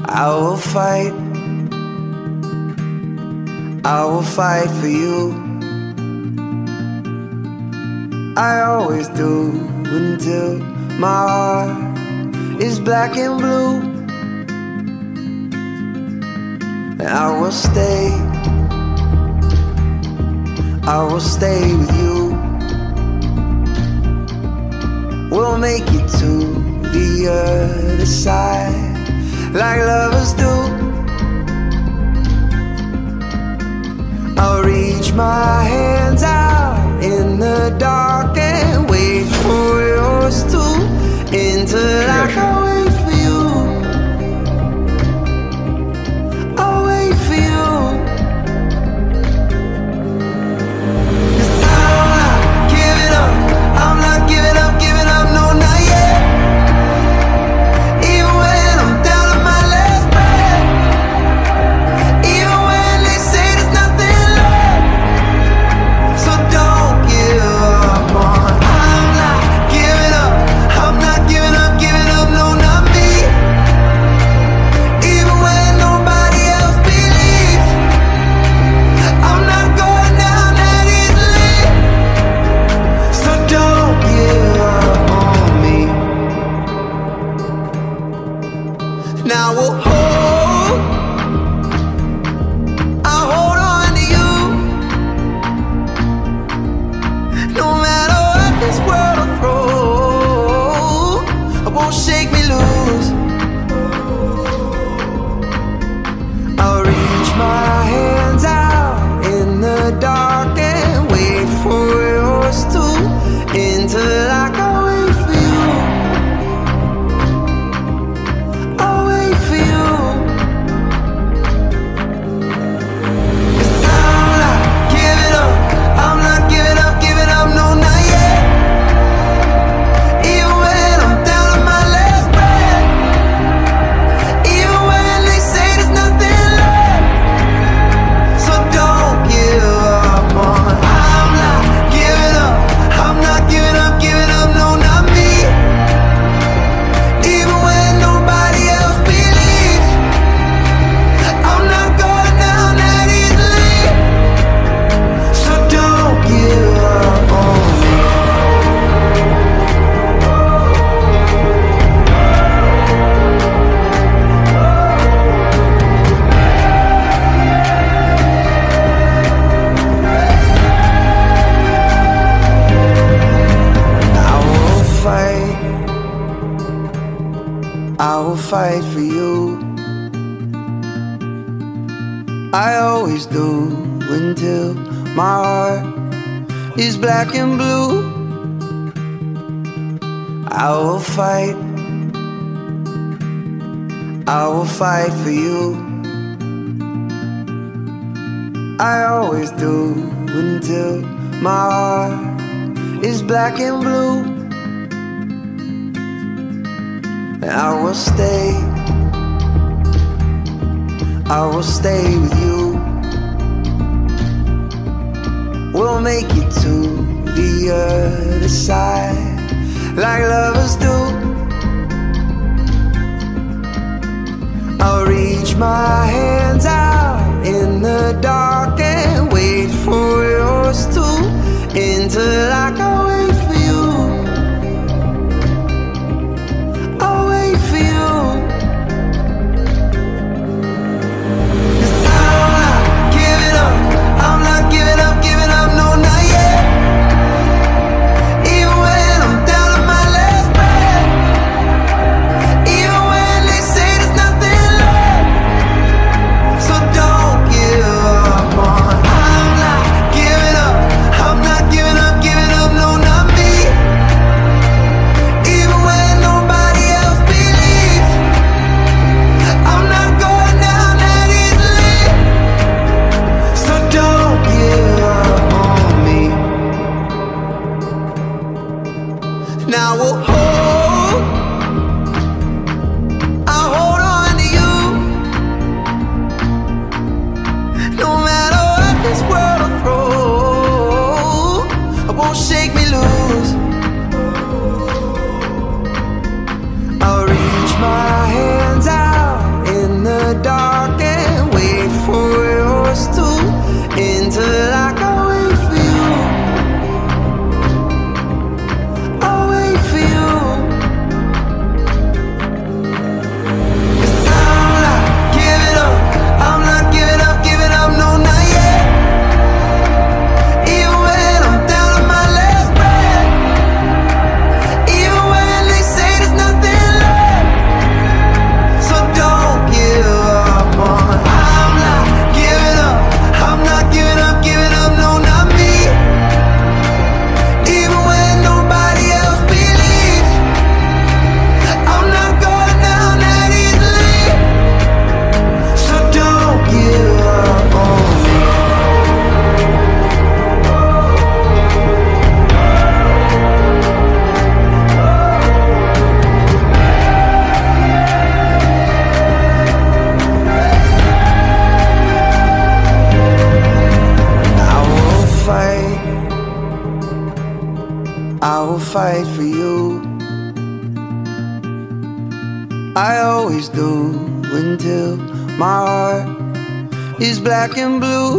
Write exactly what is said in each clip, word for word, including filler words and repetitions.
I will fight, I will fight for you. I always do until my heart is black and blue. And I will stay, I will stay with you. We'll make it to the other side like lovers do. I'll reach my hands out in the dark and wait for yours to enter like I wait for you. I'll wait for you. 'Cause I'm not giving up, I'm not giving up, giving up, no, not yet. Even when I'm down to my last breath, even when they say there's nothing left. So don't give up on. I'm not giving up, I'm not giving up, giving up, no, not me. Even when nobody else believes, I'm not going down that easily. So don't give up on me. Now we'll hold, I'll hold on to you. No matter what this world will throw, it won't shake me loose. I'll reach my hands out in the dark and wait for yours to enter like I wait for you. I'll wait for you. 'Cause I'm not giving up, I'm not giving up, giving up, no, not yet. Even when I'm down to my last breath, even when they say there's nothing left. So don't give up on. I'm not giving up, I'm not giving up, giving up, no, not me. Even when nobody else believes, I'm not going down that easily. So don't give up on me. I will fight, I will fight for you. I always do until my heart is black and blue. I will fight, I will fight for you. I always do until my heart is black and blue. And I will stay, I will stay with you. We'll make it to the other side like lovers do. I'll reach my hands out in the dark and wait for yours to enter like I wait for you. I'll wait for you. 'Cause I'm not giving up, I'm not giving up, giving up, no, not yet. Even when I'm down to my last breath, I always do until my heart is black and blue.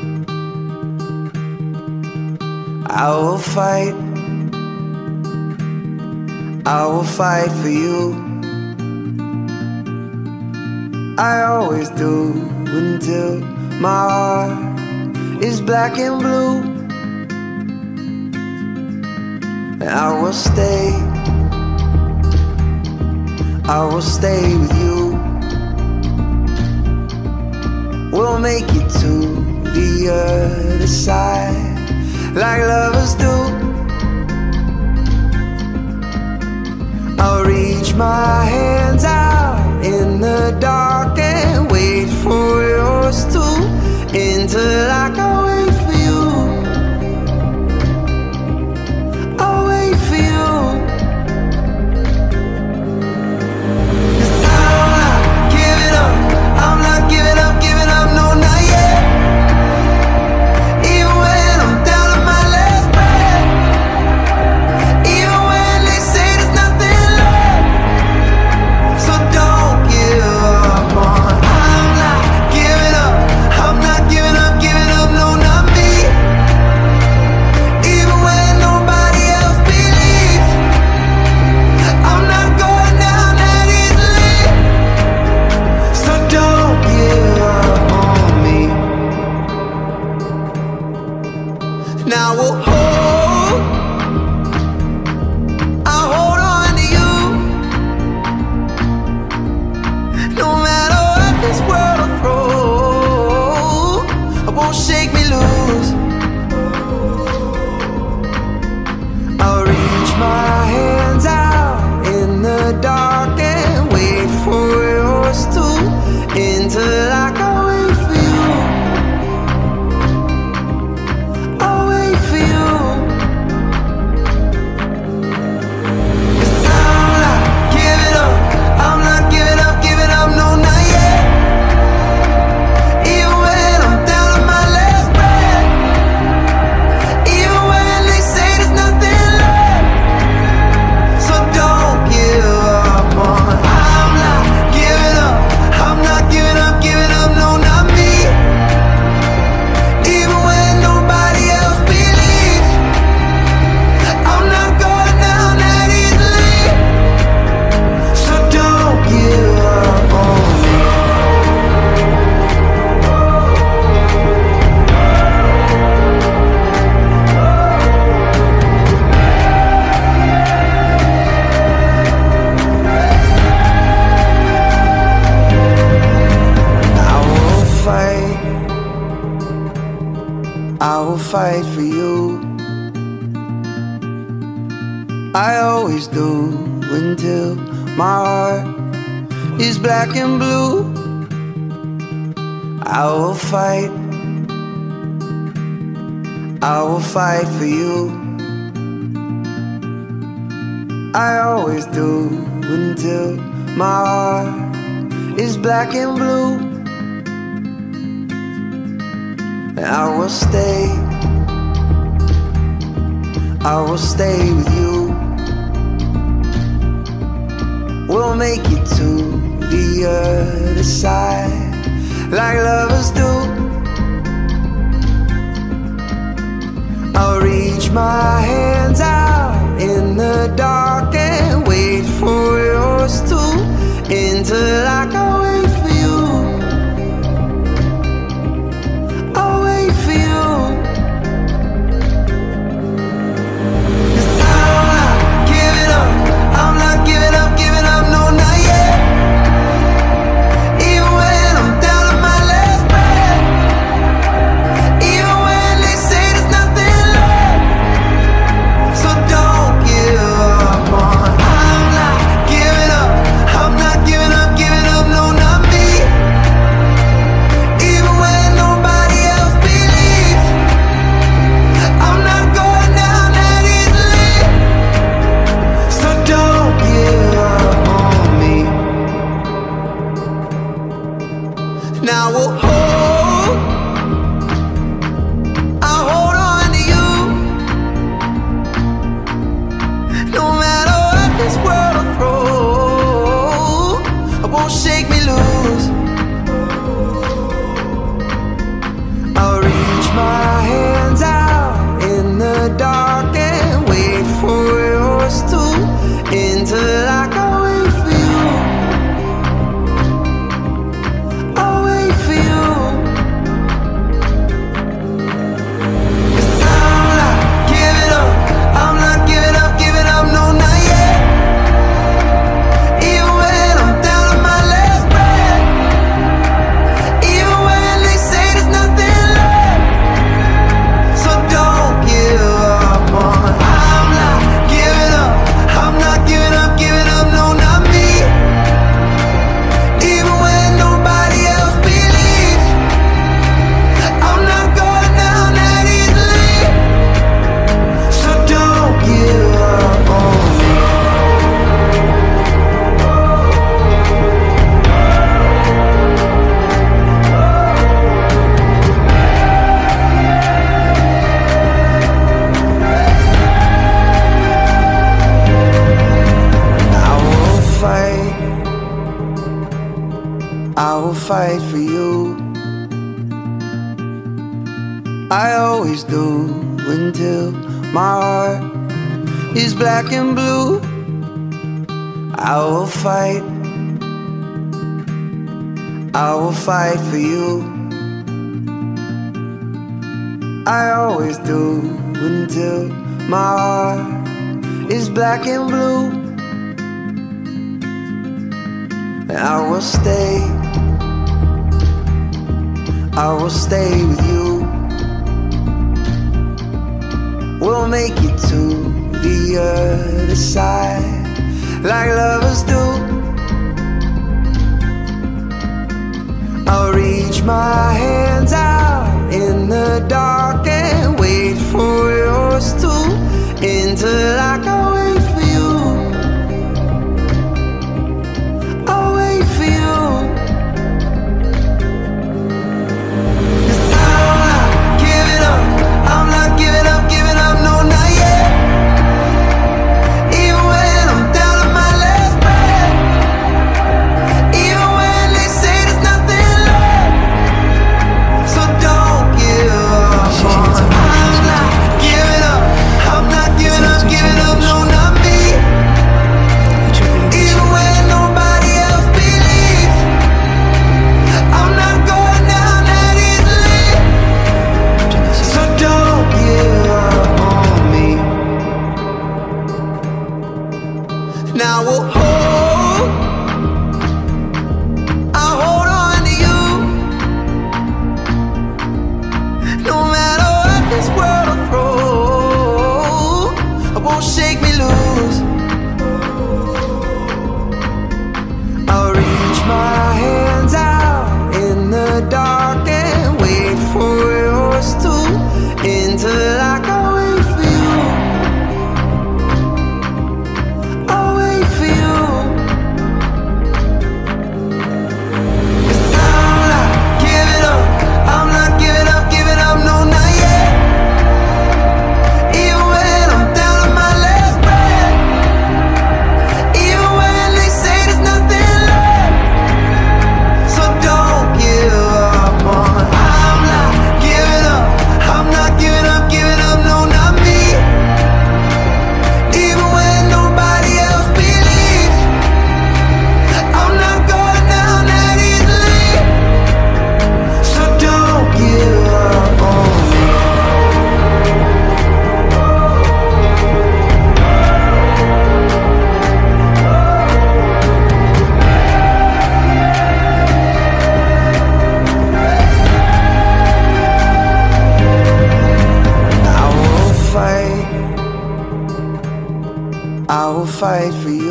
I will fight, I will fight for you. I always do until my heart is black and blue. And I will stay, I will stay with you. We'll make it to the other side like lovers do. I'll reach my hands out in the dark and wait for yours too, until I can wait for you. I'll wait for you. 'Cause I'm not giving up, I'm not giving up, giving up, no, not yet. Even when I'm down to my last breath, even when they say there's nothing left. So don't give up on. I'm not giving up, I'm not giving up, giving up, no, not me. Even when nobody else believes, I'm not going down that easily. So don't give up on me. Now we'll hold, I'll hold on to you. No matter what this world will throw, it won't shake me loose. I'll reach my hands out in the dark and wait for yours too, until I can wait for you. I'll wait for you. 'Cause I'm not giving up, I'm not giving up, giving up, no, not yet. Even when I'm down to my last breath, even when they say there's nothing left. So don't give up on. I'm not giving up, I'm not giving up, giving up, no, not me. Even when nobody else believes, I'm not going down that easily. So don't give up on me. I will fight, I will fight for you. I always do until my heart is black and blue. I will fight, I will fight for you. I always do until my heart is black and blue. And I will stay, I will stay with you. We'll make it to the other side like lovers do. I'll reach my hands out in the dark and wait for yours too, until I can wait for you. I'll wait for you. 'Cause I'm not giving up, I'm not giving up, giving up, no, not yet. Even when I'm down to my last breath, even when they say there's nothing left. So don't give up on. I will fight for you. I always do until my heart is black and blue. I will fight, I will fight for you. I always do until my heart is black and blue. And I will stay, I will stay with you. We'll make it to the other side like lovers do. I'll reach my hands out in the dark and wait for yours too, until I can wait for you. I'll wait for you. 'Cause I'm not giving up, I'm not giving up, giving up, no, not yet. Even when I'm down to my last breath, even when they say there's nothing left. So don't give up on. I'm not giving up, I'm not giving up, giving up, no, not me. Even when nobody else believes, I'm not going down that easily. So don't give up on me. Now we'll hold, I'll hold on to you. No matter what this world will throw, it won't shake me loose. I'll reach my hands out in the dark and wait for yours too, until I can wait for you. I'll wait for you. 'Cause I'm not giving up, I'm not giving up, giving up, no, not yet. Even when I'm down to my last breath, even when they say there's nothing left. So don't give up on. I'm not giving up, I'm not giving up, giving up, no, not me. Even when nobody else believes, I'm not going down that easily. So don't give up on me. I will fight, I will fight for you.